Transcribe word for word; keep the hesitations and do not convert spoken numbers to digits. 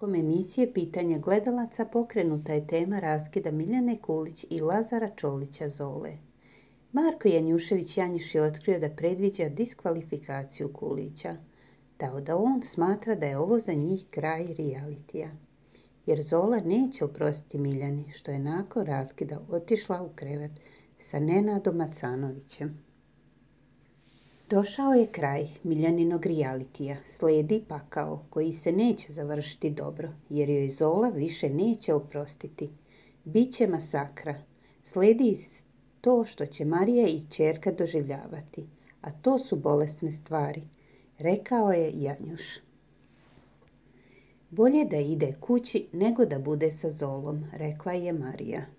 Tokom emisije Pitanja gledalaca pokrenuta je tema raskida Miljane Kulić i Lazara Čolića Zole. Marko Janjušević Janjuš je otkrio da predviđa diskvalifikaciju Kulića, dao da on smatra da je ovo za njih kraj realitija, jer Zola neće oprostiti Miljani što je nakon raskida otišla u krevet sa Nenadom Macanovićem. Došao je kraj Miljaninog realitija, slijedi pakao koji se neće završiti dobro, jer joj Zola više neće oprostiti. Biće masakra, slijedi to što će Marija i ćerka doživljavati, a to su bolesne stvari, rekao je Janjuš. Bolje da ide kući nego da bude sa Zolom, rekla je Marija.